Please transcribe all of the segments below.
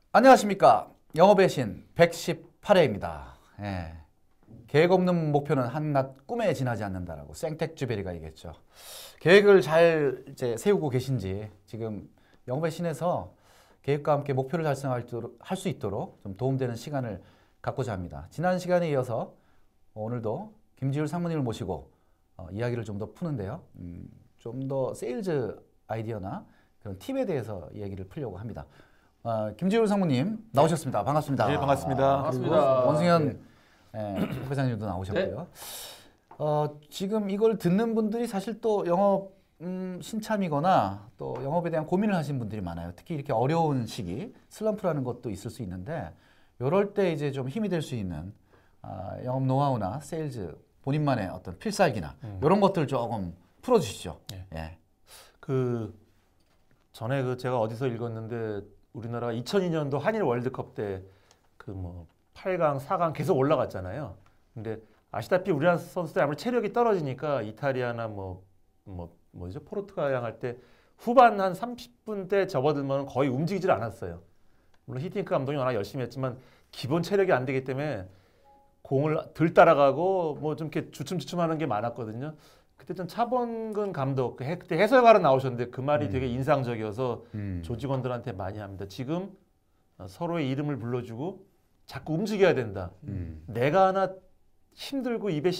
안녕하십니까. 영업의 신 118회입니다. 예. 계획 없는 목표는 한낱 꿈에 지나지 않는다라고 생텍쥐베리가 얘기했죠. 계획을 잘 이제 세우고 계신지 지금 영업의 신에서 계획과 함께 목표를 달성할 수 있도록 좀 도움되는 시간을 갖고자 합니다. 지난 시간에 이어서 오늘도 김지율 상무님을 모시고 이야기를 좀 더 푸는데요. 좀 더 세일즈 아이디어나 그런 팁에 대해서 이야기를 풀려고 합니다. 김지율 상무님 나오셨습니다. 반갑습니다. 네, 반갑습니다. 반갑습니다. 원승현 회장님도 나오셨고요. 네. 지금 이걸 듣는 분들이 사실 또 영업 신참이거나 또 영업에 대한 고민을 하신 분들이 많아요. 특히 이렇게 어려운 시기, 슬럼프라는 것도 있을 수 있는데 이럴 때 이제 좀 힘이 될 수 있는 영업 노하우나 세일즈 본인만의 어떤 필살기나 이런 것들 조금 풀어주시죠. 네. 예. 전에 제가 어디서 읽었는데 우리나라가 2002년도 한일 월드컵 때 8강, 4강 계속 올라갔잖아요. 근데 아시다시피 우리나라 선수들이 아무리 체력이 떨어지니까 이탈리아나 뭐죠? 포르투갈이랑 할 때 후반 한 30분 때 접어들면 거의 움직이질 않았어요. 물론 히딩크 감독이 워낙 열심히 했지만 기본 체력이 안 되기 때문에 공을 덜 따라가고 뭐 좀 이렇게 주춤주춤하는 게 많았거든요. 그때 좀 차범근 감독, 그때 해설가로 나오셨는데 그 말이 되게 인상적이어서 조직원들한테 많이 합니다. 지금 서로의 이름을 불러주고 자꾸 움직여야 된다. 내가 하나 힘들고 입에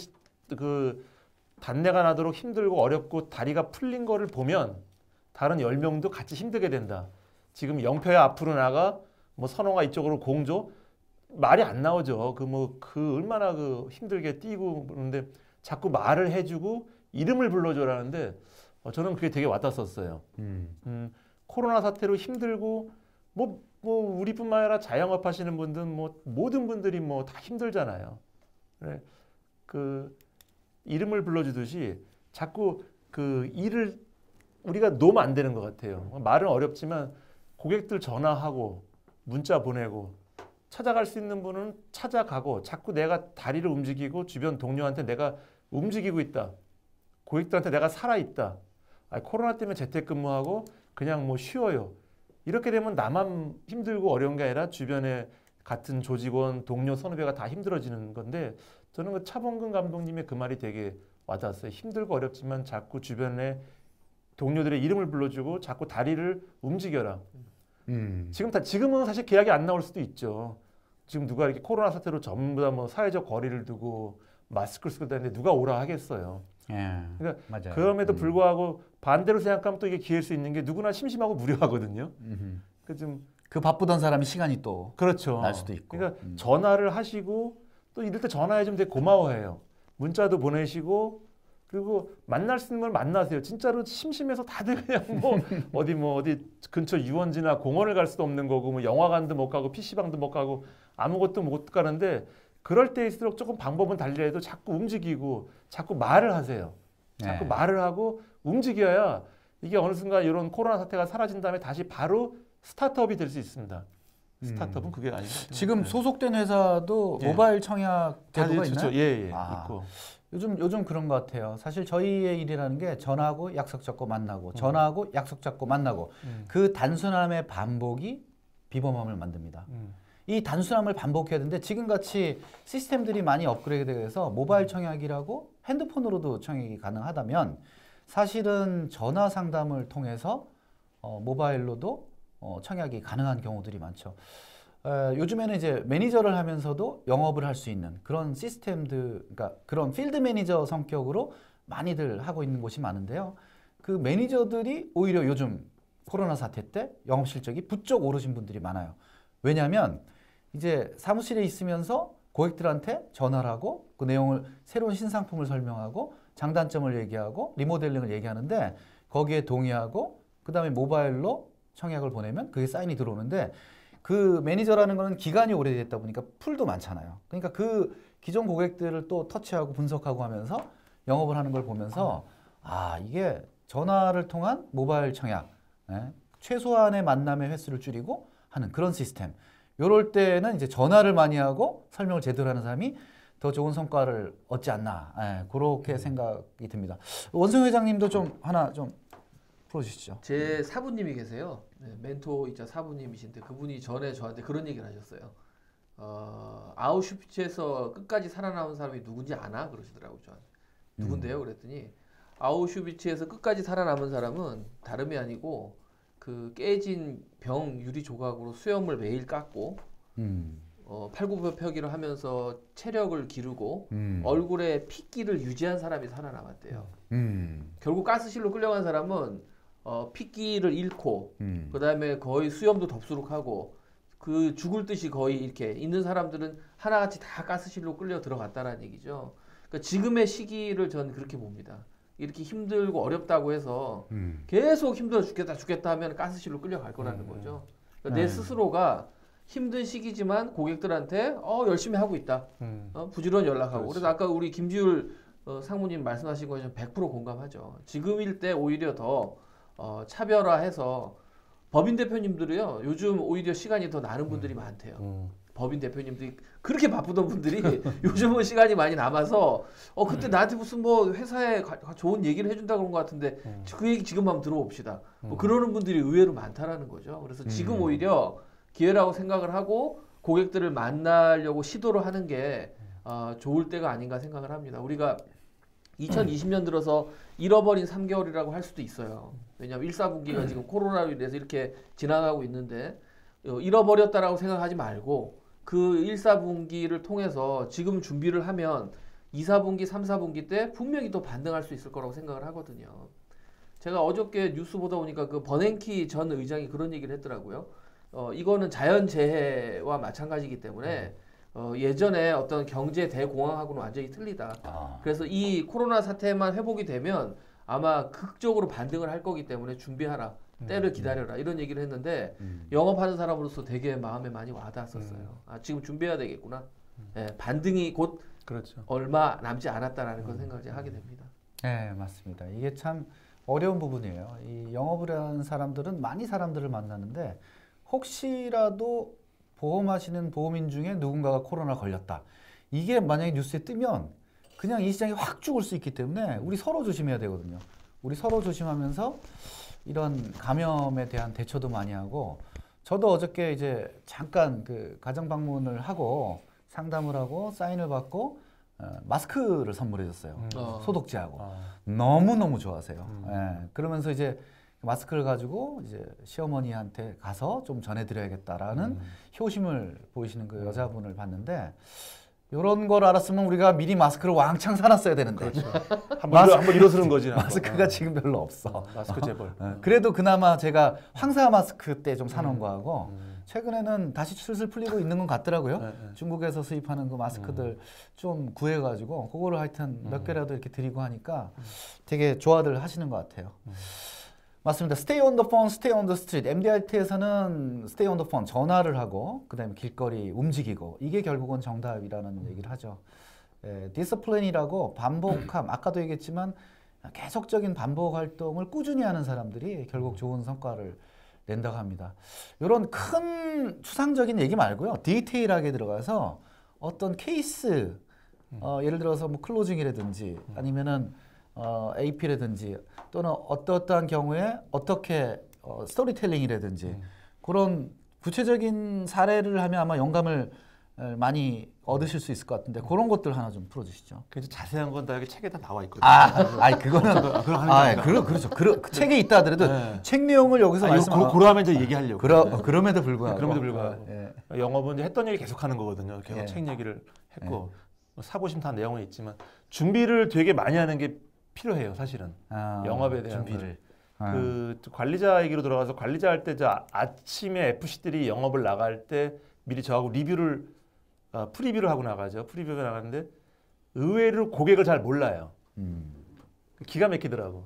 단내가 나도록 힘들고 어렵고 다리가 풀린 거를 보면 다른 10명도 같이 힘들게 된다. 지금 영표야 앞으로 나가, 선홍아 이쪽으로 공조, 말이 안 나오죠. 얼마나 힘들게 뛰고 그러는데 자꾸 말을 해주고 이름을 불러줘라는데 저는 그게 되게 와닿았었어요. 코로나 사태로 힘들고 우리뿐만 아니라 자영업 하시는 분들 모든 분들이 다 힘들잖아요. 그래, 이름을 불러주듯이 자꾸 일을 우리가 놓으면 안 되는 것 같아요. 말은 어렵지만 고객들 전화하고 문자 보내고 찾아갈 수 있는 분은 찾아가고 자꾸 내가 다리를 움직이고 주변 동료한테 내가 움직이고 있다. 고객들한테 내가 살아있다. 코로나 때문에 재택근무하고 그냥 쉬어요. 이렇게 되면 나만 힘들고 어려운 게 아니라 주변에 같은 조직원, 동료, 선후배가 다 힘들어지는 건데 저는 차범근 감독님의 그 말이 되게 와닿았어요. 힘들고 어렵지만 자꾸 주변에 동료들의 이름을 불러주고 자꾸 다리를 움직여라. 지금은 사실 계약이 안 나올 수도 있죠. 지금 누가 이렇게 코로나 사태로 전부 다 사회적 거리를 두고 마스크를 쓰고 다니는데 누가 오라 하겠어요. 예, 그러니까 맞아요. 그럼에도 불구하고 반대로 생각하면 또 이게 기회일 수 있는 게 누구나 심심하고 무료하거든요. 그 바쁘던 사람이 시간이 또 그렇죠. 날 수도 있고. 그러니까 전화를 하시고 또 이럴 때 전화해주면 되게 고마워해요. 문자도 보내시고 그리고 만날 수 있는 걸 만나세요. 진짜로 심심해서 다들 그냥 어디 근처 유원지나 공원을 갈 수도 없는 거고 영화관도 못 가고 PC방도 못 가고 아무것도 못 가는데 그럴 때일수록 조금 방법은 달리해도 자꾸 움직이고 자꾸 말을 하세요. 자꾸 말을 하고 움직여야 이게 어느 순간 이런 코로나 사태가 사라진 다음에 다시 바로 스타트업이 될 수 있습니다. 스타트업은 그게 아니고 지금 소속된 회사도 모바일 청약 제도가 있나요? 예, 있고. 요즘 그런 것 같아요. 사실 저희의 일이라는 게 전화하고 약속 잡고 만나고 전화하고 약속 잡고 만나고 그 단순함의 반복이 비범함을 만듭니다. 이 단순함을 반복해야 되는데 지금같이 시스템들이 많이 업그레이드돼서 모바일 청약이라고 핸드폰으로도 청약이 가능하다면 사실은 전화 상담을 통해서 모바일로도 청약이 가능한 경우들이 많죠. 요즘에는 이제 매니저를 하면서도 영업을 할 수 있는 그런 시스템들, 그러니까 그런 필드 매니저 성격으로 많이들 하고 있는 곳이 많은데요. 그 매니저들이 오히려 요즘 코로나 사태 때 영업 실적이 부쩍 오르신 분들이 많아요. 왜냐하면 이제 사무실에 있으면서 고객들한테 전화를 하고 그 내용을 새로운 신상품을 설명하고 장단점을 얘기하고 리모델링을 얘기하는데 거기에 동의하고 그 다음에 모바일로 청약을 보내면 그게 사인이 들어오는데 그 매니저라는 거는 기간이 오래됐다 보니까 풀도 많잖아요. 그러니까 그 기존 고객들을 또 터치하고 분석하고 하면서 영업을 하는 걸 보면서 이게 전화를 통한 모바일 청약, 최소한의 만남의 횟수를 줄이고 하는 그런 시스템. 이럴 때는 이제 전화를 많이 하고 설명을 제대로 하는 사람이 더 좋은 성과를 얻지 않나. 그렇게 생각이 듭니다. 원승 회장님도 좀 하나 좀 풀어주시죠. 제 사부님이 계세요. 네, 멘토이자 사부님이신데 그분이 전에 저한테 그런 얘기를 하셨어요. 아우슈비츠에서 끝까지 살아남은 사람이 누군지 아나? 그러시더라고요. 저한테. 누군데요? 그랬더니 아우슈비츠에서 끝까지 살아남은 사람은 다름이 아니고 그 깨진 병 유리 조각으로 수염을 매일 깎고 팔굽혀펴기를 하면서 체력을 기르고 얼굴에 핏기를 유지한 사람이 살아남았대요. 결국 가스실로 끌려간 사람은 핏기를 잃고 그 다음에 거의 수염도 덥수룩하고 그 죽을 듯이 거의 이렇게 있는 사람들은 하나같이 다 가스실로 끌려 들어갔다라는 얘기죠. 그러니까 지금의 시기를 저는 그렇게 봅니다. 이렇게 힘들고 어렵다고 해서 계속 힘들어 죽겠다 하면 가스실로 끌려갈 거라는 거죠. 그러니까 내 스스로가 힘든 시기지만 고객들한테 열심히 하고 있다. 부지런히 연락하고. 그렇지. 그래서 아까 우리 김지율 상무님 말씀하신 거에 100% 공감하죠. 지금일 때 오히려 더 차별화해서 법인 대표님들이요. 요즘 오히려 시간이 더 나는 분들이 많대요. 법인 대표님들이 그렇게 바쁘던 분들이 요즘은 시간이 많이 남아서 그때 나한테 무슨 뭐 회사에 좋은 얘기를 해준다 그런 것 같은데 그 얘기 지금 한번 들어봅시다. 뭐 그러는 분들이 의외로 많다라는 거죠. 그래서 지금 오히려 기회라고 생각을 하고 고객들을 만나려고 시도를 하는 게 좋을 때가 아닌가 생각을 합니다. 우리가 2020년 들어서 잃어버린 3개월이라고 할 수도 있어요. 왜냐하면 1, 4분기가 지금 코로나로 인해서 이렇게 지나가고 있는데 잃어버렸다라고 생각하지 말고 그 1, 4분기를 통해서 지금 준비를 하면 2, 4분기, 3, 4분기 때 분명히 또 반등할 수 있을 거라고 생각을 하거든요. 제가 어저께 뉴스 보다 보니까 그 버냉키 전 의장이 그런 얘기를 했더라고요. 이거는 자연재해와 마찬가지이기 때문에 예전에 어떤 경제 대공황하고는 완전히 틀리다. 그래서 이 코로나 사태만 회복이 되면 아마 극적으로 반등을 할 거기 때문에 준비하라. 때를 기다려라. 이런 얘기를 했는데 영업하는 사람으로서 되게 마음에 많이 와닿았었어요. 지금 준비해야 되겠구나. 반등이 곧 그렇죠. 얼마 남지 않았다라는 걸 생각을 하게 됩니다. 네, 맞습니다. 이게 참 어려운 부분이에요. 이 영업을 하는 사람들은 많이 사람들을 만나는데 혹시라도 보험하시는 보험인 중에 누군가가 코로나 걸렸다. 이게 만약에 뉴스에 뜨면 그냥 이 시장이 확 죽을 수 있기 때문에 우리 서로 조심해야 되거든요. 우리 서로 조심하면서 이런 감염에 대한 대처도 많이 하고 저도 어저께 이제 잠깐 그 가정 방문을 하고 상담을 하고 사인을 받고 마스크를 선물해 줬어요. 소독제하고. 너무너무 좋아하세요. 그러면서 이제 마스크를 가지고 이제 시어머니한테 가서 좀 전해드려야겠다라는 효심을 보이시는 그 여자분을 봤는데 이런 걸 알았으면 우리가 미리 마스크를 왕창 사놨어야 되는데 그렇죠. 한번 일어서는 거지. 마스크가 지금 별로 없어. 마스크 재벌. 그래도 그나마 제가 황사 마스크 때 좀 사놓은 거하고 최근에는 다시 슬슬 풀리고 있는 건 같더라고요. 중국에서 수입하는 그 마스크들 좀 구해가지고 그거를 하여튼 몇 개라도 이렇게 드리고 하니까 되게 좋아들 하시는 것 같아요. 맞습니다. Stay on the phone, stay on the street. MDRT에서는 stay on the phone, 전화를 하고 그다음에 길거리 움직이고 이게 결국은 정답이라는 얘기를 하죠. 디스플레인이라고 반복함, 아까도 얘기했지만 계속적인 반복 활동을 꾸준히 하는 사람들이 결국 좋은 성과를 낸다고 합니다. 이런 큰 추상적인 얘기 말고요. 디테일하게 들어가서 어떤 케이스, 예를 들어서 뭐 클로징이라든지 아니면은 AP라든지 또는 어떠한 경우에 어떻게 스토리텔링이라든지 그런 구체적인 사례를 하면 아마 영감을 많이 얻으실 수 있을 것 같은데 그런 것들 하나 좀 풀어주시죠. 굉장히 자세한 건 다 여기 책에 다 나와 있거든요. 그거는 그렇죠. 그 책에 있다 하더라도 네. 책 내용을 여기서 말씀하면 그러면 이제 얘기하려고. 그럼에도 불구하고. 영업은 이제 했던 얘기 계속 하는 거거든요. 계속 책 얘기를 했고 사보시면 다 내용은 있지만 준비를 되게 많이 하는 게 필요해요, 사실은. 영업에 대한 준비를. 그 관리자 얘기로 들어가서 관리자 할 때 아침에 FC들이 영업을 나갈 때 미리 저하고 프리뷰를 하고 나가죠. 프리뷰가 나가는데 의외로 고객을 잘 몰라요. 기가 막히더라고.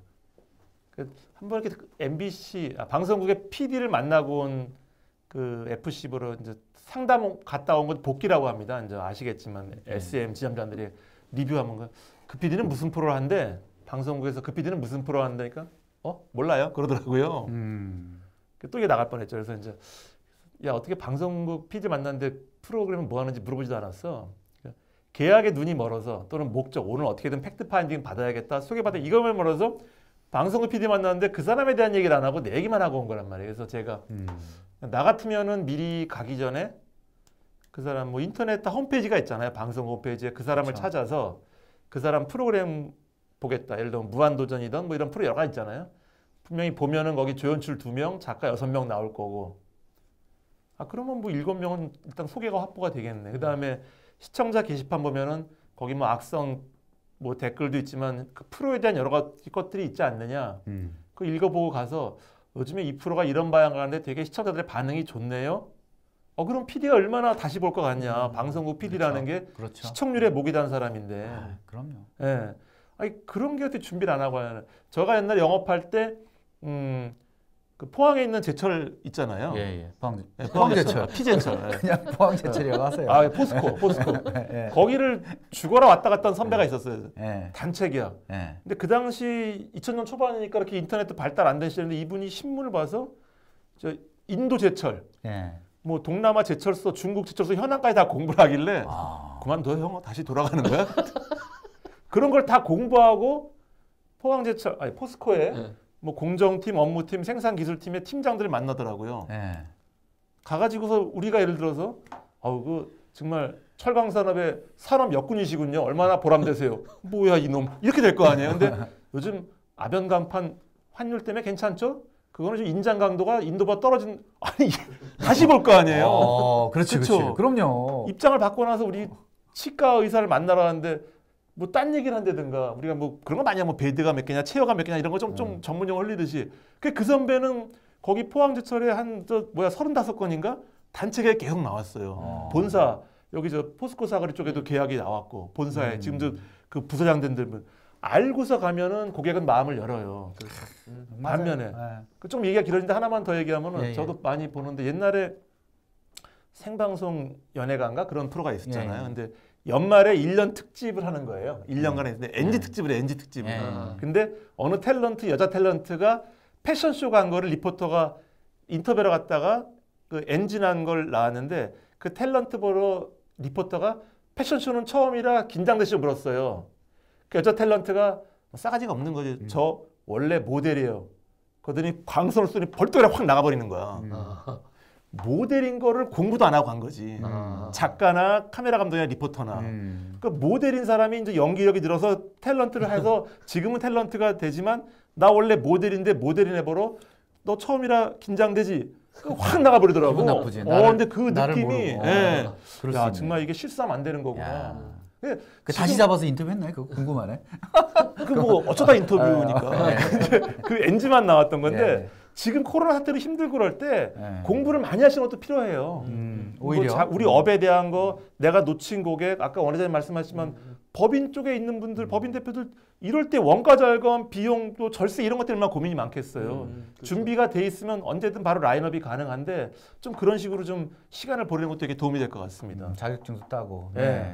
한번 이렇게 MBC 방송국의 PD를 만나고 온 그 FC 보러 이제 상담 갔다 온 건 복귀라고 합니다. 이제 아시겠지만 SM 지점장들이 리뷰하면 그 PD는 무슨 프로를 한대? 방송국에서 그 PD는 무슨 프로 한다니까? 몰라요? 그러더라고요. 또 이게 나갈 뻔했죠. 그래서 이제 야 어떻게 방송국 PD 만났는데 프로그램은 뭐 하는지 물어보지도 않았어. 계약에 눈이 멀어서 또는 목적 오늘 어떻게든 팩트 파인딩 받아야겠다 소개받아 이거만 멀어서 방송국 PD 만났는데 그 사람에 대한 얘기를 안 하고 내 얘기만 하고 온 거란 말이에요. 그래서 제가 나 같으면은 미리 가기 전에 그 사람 뭐 인터넷 홈페이지가 있잖아요. 방송 홈페이지에 그 사람을 그렇죠. 찾아서 그 사람 프로그램 보겠다. 예를 들면 무한도전이든 뭐 이런 프로 여러 가지 있잖아요. 분명히 보면은 거기 조연출 2명, 작가 6명 나올 거고. 아 그러면 뭐 7명은 일단 소개가 확보가 되겠네. 그 다음에 시청자 게시판 보면은 거기 뭐 악성 뭐 댓글도 있지만 그 프로에 대한 여러 가지 것들이 있지 않느냐. 그 읽어보고 가서 요즘에 이 프로가 이런 방향 가는데 되게 시청자들의 반응이 좋네요. 그럼 PD가 얼마나 다시 볼 것 같냐. 방송국 PD라는 게 그렇죠. 시청률에 목이 단 사람인데. 아, 그럼요. 예. 아니 그런 게 어떻게 준비를 안 하고 하냐. 제가 옛날에 영업할 때 그 포항에 있는 제철 있잖아요. 예. 포항제철. 피제철. 예. 그냥 포항제철이라고 하세요. 아, 포스코. 예. 거기를 죽어라 왔다 갔다 한 선배가 있었어요. 예. 단체 계약. 예. 근데 그 당시 2000년 초반이니까 이렇게 인터넷도 발달 안 된 시절인데 이분이 신문을 봐서 저 인도 제철, 예. 뭐 동남아 제철소, 중국 제철소 현황까지 다 공부를 하길래 그만둬 형 다시 돌아가는 거야? 그런 걸 다 공부하고 포항제철, 아니 포스코에 뭐 공정팀, 업무팀, 생산기술팀의 팀장들을 만나더라고요. 예. 가가지고서 우리가 예를 들어서 그 정말 철강산업의 산업 역군이시군요. 얼마나 보람되세요. 뭐야 이놈. 이렇게 될 거 아니에요. 근데 요즘 아변간판 환율 때문에 괜찮죠? 그거는 좀 인장 강도가 인도보다 떨어진 아니 다시 볼 거 아니에요. 그렇지. 그럼요. 입장을 바꿔 나서 우리 치과 의사를 만나러 가는데 뭐 딴 얘기를 한다든가 우리가 뭐 그런 거 많이 하면 베드가 몇 개냐 체어가 몇 개냐 이런 거 좀 전문용어 흘리듯이 그 선배는 거기 포항제철에 한 35건인가 단체계획 계속 나왔어요. 본사 여기 저 포스코 사거리 쪽에도 계약이 나왔고 본사에 지금도 그 부서장들 알고서 가면은 고객은 마음을 열어요. 반면에 좀 얘기가 길어진데 하나만 더 얘기하면은 저도 많이 보는데 옛날에 생방송 연예가인가 그런 프로가 있었잖아요. 근데 연말에 1년 특집을 하는 거예요. 1년간 했는데 NG 특집을 NG 특집을. 근데 어느 탤런트 여자 탤런트가 패션쇼 간 거를 리포터가 인터뷰를 갔다가 그 NG 난 걸 나왔는데 그 탤런트 보러 리포터가 패션쇼는 처음이라 긴장되시고 물었어요. 그 여자 탤런트가 싸가지가 없는 거지. 저 원래 모델이에요. 그러더니 광선을 쏘니 벌떡이라 확 나가버리는 거야. 모델인 거를 공부도 안 하고 간 거지. 작가나 카메라 감독이나 리포터나. 그 모델인 사람이 이제 연기력이 늘어서 탤런트를 해서 지금은 탤런트가 되지만 나 원래 모델인데 모델인 해보러 너 처음이라 긴장되지. 확 나가버리더라고. 기분 나쁘지. 근데 그 느낌이 야 정말 이게 실수하면 안 되는 거구나. 다시 잡아서 인터뷰했나요? 그거 궁금하네. 그 뭐 어쩌다 인터뷰니까. 그 NG만 나왔던 건데 지금 코로나 사태로 힘들고 그럴 때 공부를 많이 하시는 것도 필요해요. 오히려 우리 업에 대한 거 내가 놓친 고객 아까 원회장님 말씀하셨지만 법인 쪽에 있는 분들 법인 대표들 이럴 때 원가 절감 비용 또 절세 이런 것 때문에 고민이 많겠어요. 그렇죠. 준비가 돼 있으면 언제든 바로 라인업이 가능한데 좀 그런 식으로 좀 시간을 보내는 것도 되게 도움이 될 것 같습니다. 자격증도 따고.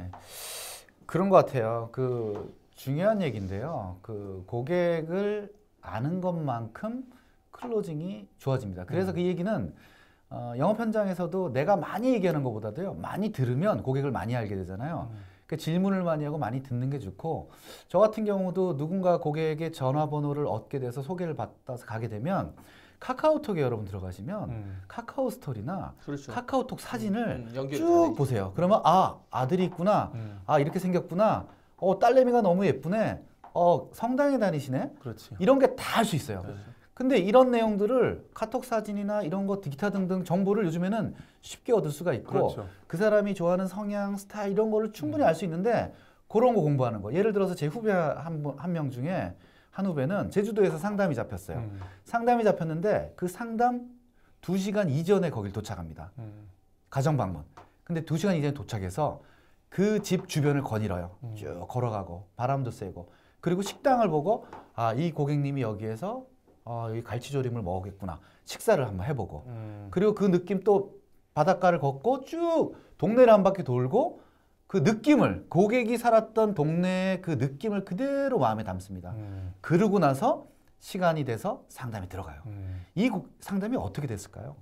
그런 것 같아요. 그 중요한 얘기인데요. 그 고객을 아는 것만큼 클로징이 좋아집니다. 그래서 그 얘기는 영업 현장에서도 내가 많이 얘기하는 것보다도요. 많이 들으면 고객을 많이 알게 되잖아요. 그러니까 질문을 많이 하고 많이 듣는 게 좋고 저 같은 경우도 누군가 고객의 전화번호를 얻게 돼서 소개를 받아서 가게 되면 카카오톡에 여러분 들어가시면 카카오 스토리나 그렇죠. 카카오톡 사진을 연결이 쭉 보세요. 그러면 아들이 있구나. 이렇게 생겼구나. 딸내미가 너무 예쁘네. 성당에 다니시네. 그렇지. 이런 게 다 할 수 있어요. 근데 이런 내용들을 카톡 사진이나 이런 거 기타 등등 정보를 요즘에는 쉽게 얻을 수가 있고 그 사람이 좋아하는 성향, 스타일 이런 거를 충분히 알 수 있는데 그런 거 공부하는 거. 예를 들어서 제 후배 한 명 중에 한 후배는 제주도에서 상담이 잡혔어요. 상담이 잡혔는데 그 상담 2시간 이전에 거길 도착합니다. 가정 방문. 근데 2시간 이전에 도착해서 그 집 주변을 거닐어요. 쭉 걸어가고 바람도 쐬고 그리고 식당을 보고 이 고객님이 여기에서 이 갈치조림을 먹겠구나. 식사를 한번 해보고 그리고 그 느낌 또 바닷가를 걷고 쭉 동네를 한 바퀴 돌고 그 느낌을 고객이 살았던 동네의 그 느낌을 그대로 마음에 담습니다. 그러고 나서 시간이 돼서 상담이 들어가요. 이 상담이 어떻게 됐을까요?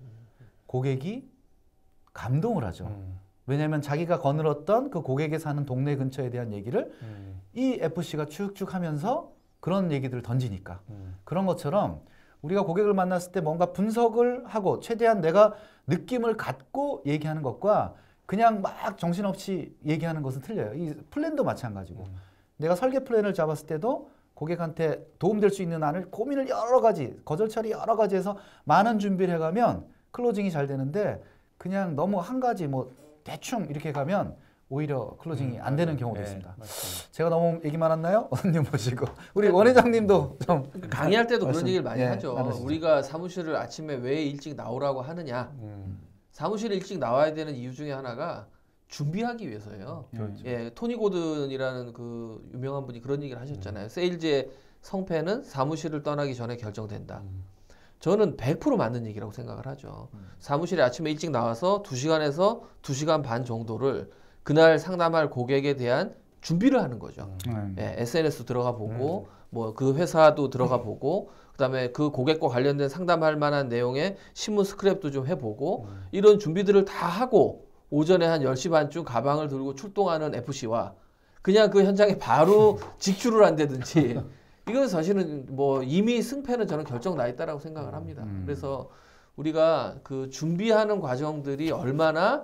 고객이 감동을 하죠. 왜냐하면 자기가 거늘었던 그 고객이 사는 동네 근처에 대한 얘기를 이 FC가 쭉쭉 하면서 그런 얘기들을 던지니까. 그런 것처럼 우리가 고객을 만났을 때 뭔가 분석을 하고 최대한 내가 느낌을 갖고 얘기하는 것과 그냥 막 정신없이 얘기하는 것은 틀려요. 이 플랜도 마찬가지고. 내가 설계 플랜을 잡았을 때도 고객한테 도움될 수 있는 안을 고민을 여러 가지, 거절 처리 여러 가지 해서 많은 준비를 해가면 클로징이 잘 되는데 그냥 너무 한 가지 뭐 대충 이렇게 가면 오히려 클로징이 안 되는 경우도 있습니다. 맞습니다. 제가 너무 얘기 많았나요? 원님 보시고 우리 원 회장님도 좀 강의할 때도 그런 얘기를 많이 하죠. 나누시죠. 우리가 사무실을 아침에 왜 일찍 나오라고 하느냐. 사무실에 일찍 나와야 되는 이유 중에 하나가 준비하기 위해서예요. 그렇죠. 예, 토니 고든이라는 그 유명한 분이 그런 얘기를 하셨잖아요. 세일즈의 성패는 사무실을 떠나기 전에 결정된다. 저는 100% 맞는 얘기라고 생각을 하죠. 사무실에 아침에 일찍 나와서 2시간에서 2시간 반 정도를 그날 상담할 고객에 대한 준비를 하는 거죠. 예, SNS 들어가 보고 뭐 그 회사도 들어가 보고 그다음에 그 고객과 관련된 상담할 만한 내용의 신문 스크랩도 좀 해보고 이런 준비들을 다 하고 오전에 한 10시 반쯤 가방을 들고 출동하는 FC와 그냥 그 현장에 바로 직출을 한다든지 이건 사실은 뭐 이미 승패는 저는 결정 나 있다라고 생각을 합니다. 그래서 우리가 그 준비하는 과정들이 얼마나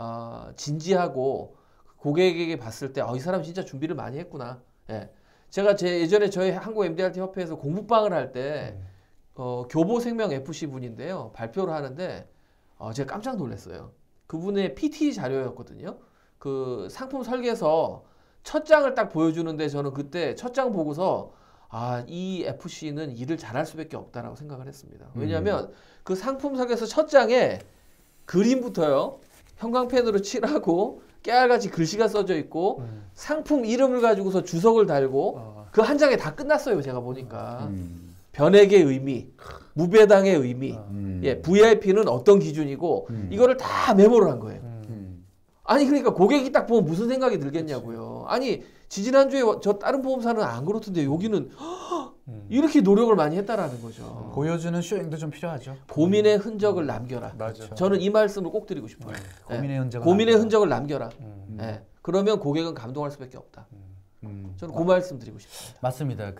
진지하고 고객에게 봤을 때 이 사람 진짜 준비를 많이 했구나. 예. 제가 예전에 저희 한국 MDRT 협회에서 공부방을 할 때 교보생명 FC 분인데요. 발표를 하는데 제가 깜짝 놀랐어요. 그분의 PT 자료였거든요. 그 상품 설계서 첫 장을 딱 보여주는데 저는 그때 첫 장 보고서 이 FC는 일을 잘할 수밖에 없다라고 생각을 했습니다. 왜냐하면 그 상품 설계서 첫 장에 그림부터요. 형광펜으로 칠하고 깨알같이 글씨가 써져 있고 상품 이름을 가지고서 주석을 달고 그 한 장에 다 끝났어요. 제가 보니까. 변액의 의미, 무배당의 의미, 예, VIP는 어떤 기준이고 이거를 다 메모를 한 거예요. 아니 그러니까 고객이 딱 보면 무슨 생각이 들겠냐고요. 아니 지지난주에 저 다른 보험사는 안 그렇던데 여기는 이렇게 노력을 많이 했다라는 거죠. 보여주는 쇼잉도 좀 필요하죠. 고민의 흔적을 남겨라. 맞아. 저는 이 말씀을 꼭 드리고 싶어요. 예. 고민의 흔적을 남겨라. 예. 그러면 고객은 감동할 수밖에 없다. 저는 그 말씀 드리고 싶습니다. 맞습니다.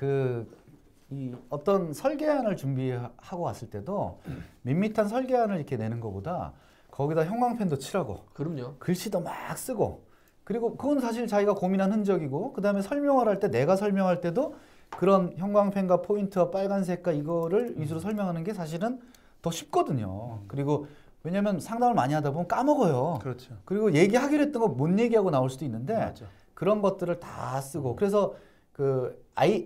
이 어떤 설계안을 준비하고 왔을 때도 밋밋한 설계안을 이렇게 내는 것보다 거기다 형광펜도 칠하고 그럼요. 글씨도 막 쓰고 그리고 그건 사실 자기가 고민한 흔적이고 그 다음에 설명을 할 때 내가 설명할 때도 그런 형광펜과 포인트와 빨간색과 이거를 위주로 설명하는 게 사실은 더 쉽거든요. 그리고 왜냐하면 상담을 많이 하다 보면 까먹어요. 그렇죠. 그리고 얘기하기로 했던 거 못 얘기하고 나올 수도 있는데 맞아. 그런 것들을 다 쓰고 그래서 그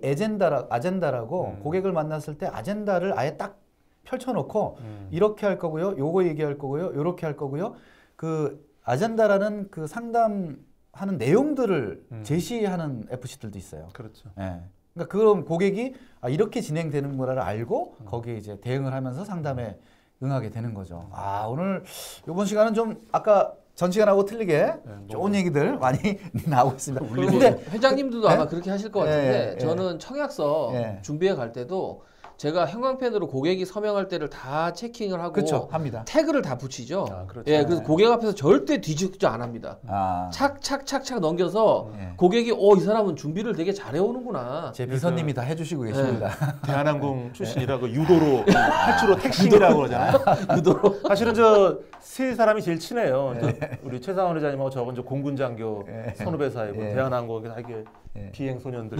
아젠다라고 고객을 만났을 때 아젠다를 아예 딱 펼쳐놓고 이렇게 할 거고요, 요거 얘기할 거고요, 요렇게 할 거고요. 그 아젠다라는 그 상담하는 내용들을 제시하는 FC들도 있어요. 그렇죠. 예. 그러니까 그럼 고객이 이렇게 진행되는 거를 알고 거기에 이제 대응을 하면서 상담에 응하게 되는 거죠. 오늘 이번 시간은 좀 아까 전 시간하고 틀리게 좋은 얘기들 많이 나오고 있습니다. 근데 회장님들도 아마 그렇게 하실 것 같은데 저는 청약서 준비해 갈 때도 제가 형광펜으로 고객이 서명할 때를 다 체킹을 하고 그렇죠, 합니다. 태그를 다 붙이죠. 그렇죠. 예, 그래서 고객 앞에서 절대 뒤집지 안 합니다. 착착착착 넘겨서 고객이 이 사람은 준비를 되게 잘해 오는구나. 제 비서님이 다 해주시고 계십니다. 대한항공 출신이라고 유도로 할주로 택심이라고 그러잖아요. 유도로. 사실은 저 세 사람이 제일 친해요. 우리 최상원 회장님하고 저건 저 공군장교 선후배 사이고 대한항공에서 이게 비행 소년들.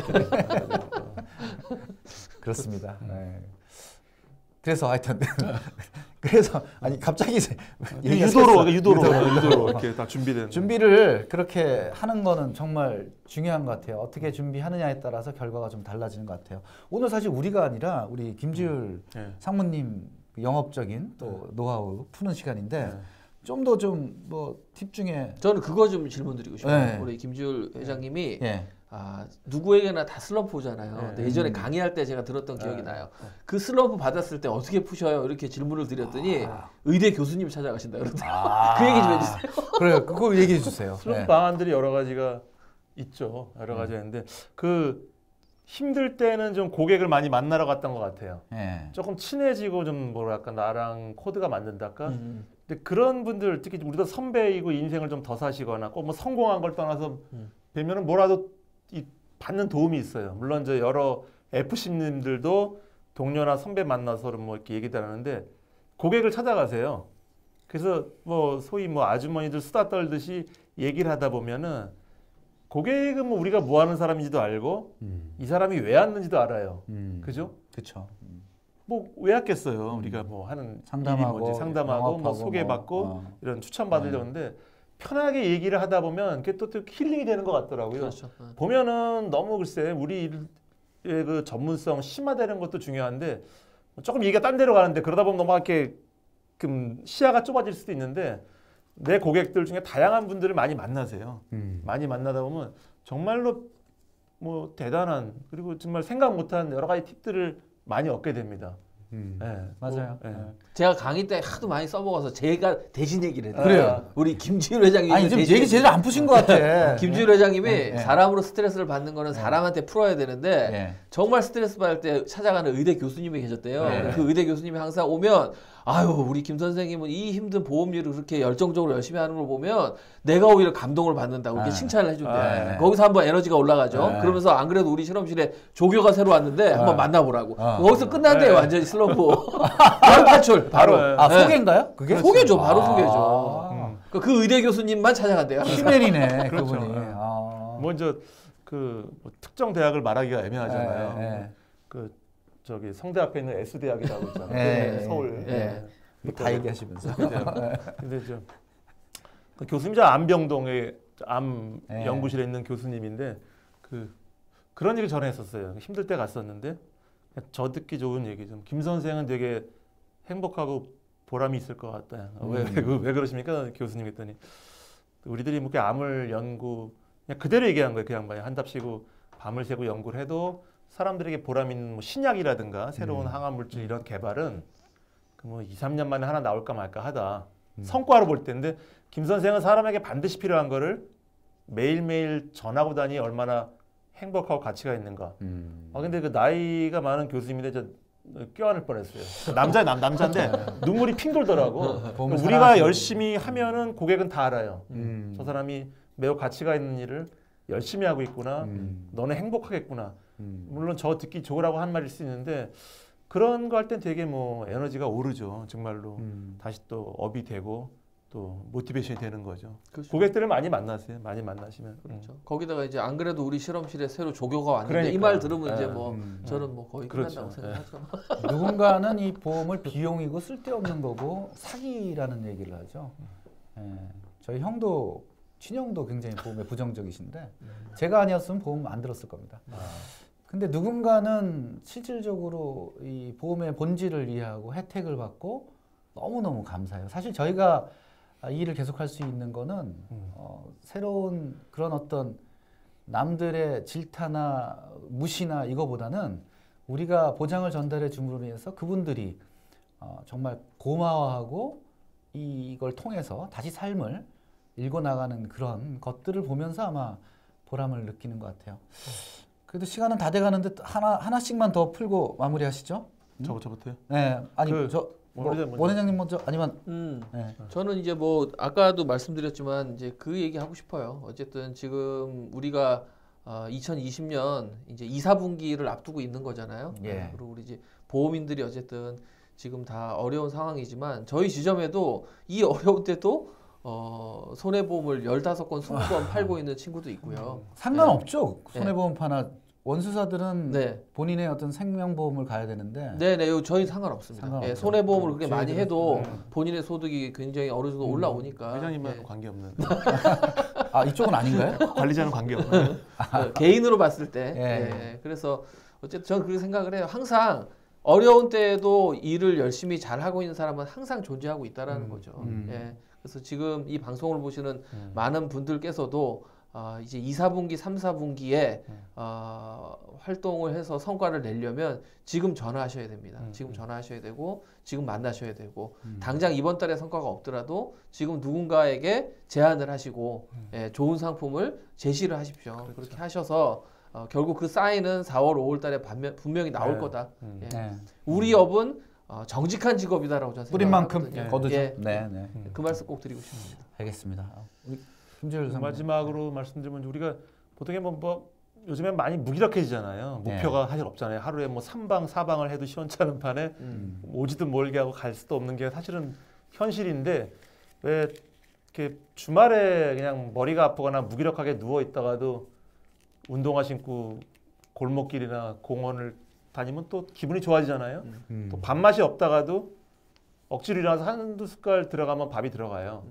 그렇습니다. 그래서 하여튼 그래서 갑자기 유도로 이렇게 다 준비된 준비를 그렇게 하는 거는 정말 중요한 것 같아요. 어떻게 준비하느냐에 따라서 결과가 좀 달라지는 것 같아요. 오늘 사실 우리가 아니라 우리 김지율 상무님 영업적인 또 노하우 푸는 시간인데 좀 더 뭐 팁 중에 저는 그거 좀 질문드리고 싶어요. 우리 김지율 회장님이 누구에게나 다 슬럼프 오잖아요. 근데 예전에 강의할 때 제가 들었던 기억이 나요. 그 슬럼프 받았을 때 어떻게 푸셔요? 이렇게 질문을 드렸더니 의대 교수님 찾아가신다 그러더라고요. 그 얘기 좀 해주세요. 그래요. 그거 얘기해 주세요. 슬럼프 방안들이 여러 가지가 있죠. 여러 가지가 있는데 그 힘들 때는 좀 고객을 많이 만나러 갔던 것 같아요. 조금 친해지고 좀 뭐랄까 나랑 코드가 맞는달까? 근데 그런 분들 특히 우리도 선배이고 인생을 좀 더 사시거나 꼭 뭐 성공한 걸 떠나서 뵈면은 뭐라도 받는 도움이 있어요. 물론 저 여러 FC님들도 동료나 선배 만나서 뭐 이렇게 얘기도 하는데 고객을 찾아가세요. 그래서 뭐 소위 뭐 아주머니들 수다 떨듯이 얘기를 하다 보면은 고객은 뭐 우리가 뭐 하는 사람인지도 알고 이 사람이 왜 왔는지도 알아요. 그죠? 그렇죠. 뭐 왜 왔겠어요. 우리가 뭐 하는 상담하고, 일이 뭐지? 상담하고 뭐 소개받고 이런 추천 받으려는데 편하게 얘기를 하다 보면 그게 또 힐링이 되는 것 같더라고요. 그렇죠. 보면은 너무 글쎄 우리 일의 그 전문성 심화되는 것도 중요한데 조금 얘기가 딴 데로 가는데 그러다 보면 너무 이렇게 시야가 좁아질 수도 있는데 내 고객들 중에 다양한 분들을 많이 만나세요. 많이 만나다 보면 정말로 뭐 대단한 그리고 정말 생각 못한 여러 가지 팁들을 많이 얻게 됩니다. 네, 맞아요. 네. 제가 강의 때 하도 많이 써먹어서 제가 대신 얘기를 해요. 그래요. 우리 김지율 회장님이 아니 좀 얘기 제대로 안 푸신 것 같아. 김지율 회장님이 네. 사람으로 스트레스를 받는 거는 사람한테 풀어야 되는데 네. 정말 스트레스 받을 때 찾아가는 의대 교수님이 계셨대요. 네. 그 의대 교수님이 항상 오면 아유 우리 김 선생님은 이 힘든 보험 일을 그렇게 열정적으로 열심히 하는 걸 보면 내가 오히려 감동을 받는다고 이렇게 칭찬을 해준대. 네. 거기서 한번 에너지가 올라가죠. 네. 그러면서 안 그래도 우리 실험실에 조교가 새로 왔는데 한번 만나보라고. 어. 거기서 끝난대 네. 완전히 슬럼프. 바로 탈출. 바로. 바로, 네. 소개인가요? 그게 소개죠. 바로 아. 소개죠. 그 의대 교수님만 찾아간대요. 히맨이네 그렇죠. 그분이. 네. 아. 먼저 뭐 특정 대학을 말하기가 애매하잖아요. 네. 그 저기 성대 앞에 있는 S 대학이라고 있잖아요. 네. 서울. 네. 다 얘기하시면서. 근데 그 교수님 저 안병동의 암 네. 연구실에 있는 교수님인데 그런 얘기 전에 했었어요. 힘들 때 갔었는데 저 듣기 좋은 얘기 좀. 김 선생은 되게 행복하고 보람이 있을 것 같다. 왜 그러십니까? 교수님 했더니 우리들이 뭐 암을 연구 그냥 그대로 얘기한 거예요. 그 양반이 한답시고 밤을 새고 연구를 해도 사람들에게 보람 있는 뭐 신약이라든가 새로운 항암 물질 이런 개발은 뭐 2, 3년 만에 하나 나올까 말까 하다. 성과로 볼 때인데 김 선생은 사람에게 반드시 필요한 거를 매일매일 전하고 다니 얼마나 행복하고 가치가 있는가. 근데 그 나이가 많은 교수님인데 저 껴안을 뻔했어요. 남자인데 눈물이 핑 돌더라고. 우리가 열심히 하면은 고객은 다 알아요. 저 사람이 매우 가치가 있는 일을 열심히 하고 있구나. 너는 행복하겠구나. 물론 저 듣기 좋으라고 한 말일 수 있는데 그런 거 할 땐 되게 뭐 에너지가 오르죠. 정말로 다시 또 업이 되고 또 모티베이션이 되는 거죠. 그렇죠. 고객들을 많이 만나세요. 많이 만나시면. 그렇죠. 거기다가 이제 안 그래도 우리 실험실에 새로 조교가 왔는데 이 그러니까. 말 들으면 이제 뭐 저는 뭐 거의 그렇죠. 끝난다고 생각하죠. 누군가는 이 보험을 비용이고 쓸데없는 거고 사기라는 얘기를 하죠. 저희 형도 친형도 굉장히 보험에 부정적이신데 제가 아니었으면 보험 안 들었을 겁니다. 근데 누군가는 실질적으로 이 보험의 본질을 이해하고 혜택을 받고 너무너무 감사해요. 사실 저희가 이 일을 계속할 수 있는 거는 새로운 그런 어떤 남들의 질타나 무시나 이거보다는 우리가 보장을 전달해 줌으로 인해서 그분들이 정말 고마워하고 이걸 통해서 다시 삶을 읽어나가는 그런 것들을 보면서 아마 보람을 느끼는 것 같아요. 그래도 시간은 다 돼가는데 하나씩만 더 풀고 마무리하시죠. 저부터요? 네, 아니 원 회장님 먼저 아니면 네. 저는 이제 뭐 아까도 말씀드렸지만 이제 그 얘기 하고 싶어요. 어쨌든 지금 우리가 2020년 이제 2, 4분기를 앞두고 있는 거잖아요. 예. 그리고 우리 이제 보험인들이 어쨌든 지금 다 어려운 상황이지만 저희 지점에도 이 어려운 때도 손해보험을 15건, 20건 팔고 있는 친구도 있고요. 상관없죠. 손해보험파나 원수사들은 네. 본인의 어떤 생명보험을 가야 되는데 네네, 저희 상관없습니다. 상관없죠. 예, 손해보험을 그렇게 많이 해도 네. 본인의 소득이 굉장히 어느 정도 올라오니까. 회장님하고 예. 관계없는 아 이쪽은 아닌가요? 관리자는 관계없는 개인으로 봤을 때. 예. 그래서 어쨌든 저는 그렇게 생각을 해요. 항상 어려운 때에도 일을 열심히 잘 하고 있는 사람은 항상 존재하고 있다라는 거죠. 예. 그래서 지금 이 방송을 보시는 많은 분들께서도 이제 2, 4분기, 3, 4분기에 활동을 해서 성과를 내려면 지금 전화하셔야 됩니다. 지금 전화하셔야 되고 지금 만나셔야 되고 당장 이번 달에 성과가 없더라도 지금 누군가에게 제안을 하시고 예, 좋은 상품을 제시를 하십시오. 그렇죠. 그렇게 하셔서 결국 그 사인은 4월, 5월 달에 분명히 나올 네. 거다. 예. 네. 우리 업은 정직한 직업이다라고 저는 뿌린 만큼 생각하거든요. 거두죠. 예. 네, 네. 그 말씀 꼭 드리고 싶습니다. 알겠습니다. 우리 김재율 선생님. 마지막으로 말씀드리면 우리가 보통에 뭐 요즘에 많이 무기력해지잖아요. 네. 목표가 사실 없잖아요. 하루에 뭐 3방, 4방을 해도 시원찮은 판에 오지도 멀게 하고 갈 수도 없는 게 사실은 현실인데 왜 이렇게 주말에 그냥 머리가 아프거나 무기력하게 누워 있다가도 운동화 신고 골목길이나 공원을 다니면 또 기분이 좋아지잖아요. 또 밥맛이 없다가도 억지로 일어나서 한두 숟갈 들어가면 밥이 들어가요.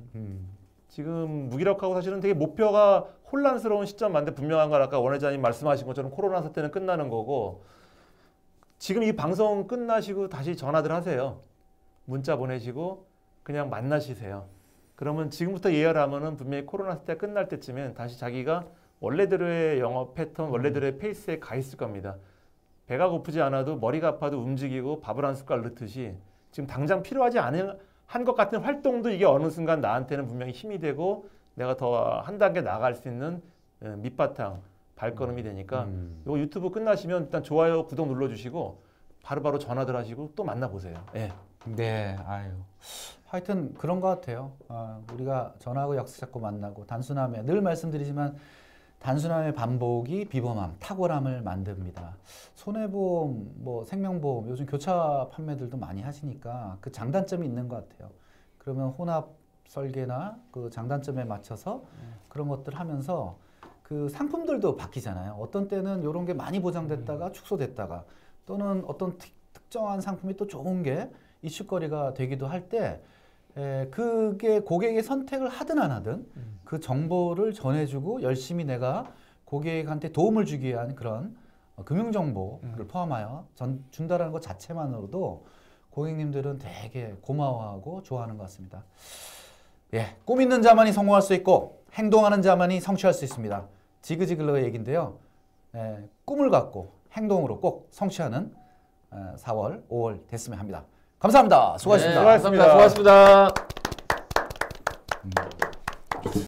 지금 무기력하고 사실은 되게 목표가 혼란스러운 시점 맞는데 분명한 건 아까 원 회장님 말씀하신 것처럼 코로나 사태는 끝나는 거고 지금 이 방송 끝나시고 다시 전화들 하세요. 문자 보내시고 그냥 만나시세요. 그러면 지금부터 예열하면은 분명히 코로나 사태 끝날 때쯤엔 다시 자기가 원래대로의 영업 패턴, 원래대로의 페이스에 가 있을 겁니다. 배가 고프지 않아도 머리가 아파도 움직이고 밥을 한 숟갈 넣듯이 지금 당장 필요하지 않은 한 것 같은 활동도 이게 어느 순간 나한테는 분명히 힘이 되고 내가 더 한 단계 나아갈 수 있는 밑바탕, 발걸음이 되니까 요 유튜브 끝나시면 일단 좋아요, 구독 눌러주시고 바로바로 전화들 하시고 또 만나보세요. 예. 네, 아유. 하여튼 그런 것 같아요. 우리가 전화하고 약속 잡고 만나고 단순함에 늘 말씀드리지만 단순함의 반복이 비범함, 탁월함을 만듭니다. 손해보험, 뭐 생명보험, 요즘 교차 판매들도 많이 하시니까 그 장단점이 있는 것 같아요. 그러면 혼합 설계나 그 장단점에 맞춰서 그런 것들 하면서 그 상품들도 바뀌잖아요. 어떤 때는 이런 게 많이 보장됐다가 축소됐다가 또는 어떤 특정한 상품이 또 좋은 게 이슈거리가 되기도 할 때 그게 고객의 선택을 하든 안 하든 그 정보를 전해주고 열심히 내가 고객한테 도움을 주기 위한 그런 금융정보를 포함하여 준다라는 것 자체만으로도 고객님들은 되게 고마워하고 좋아하는 것 같습니다. 예, 꿈 있는 자만이 성공할 수 있고 행동하는 자만이 성취할 수 있습니다. 지그지글러의 얘기인데요. 꿈을 갖고 행동으로 꼭 성취하는 4월, 5월 됐으면 합니다. 감사합니다. 수고하셨습니다. 네, 감사합니다. 수고하셨습니다.